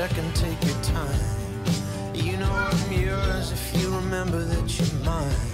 second, take your time. You know I'm yours if you remember that you're mine.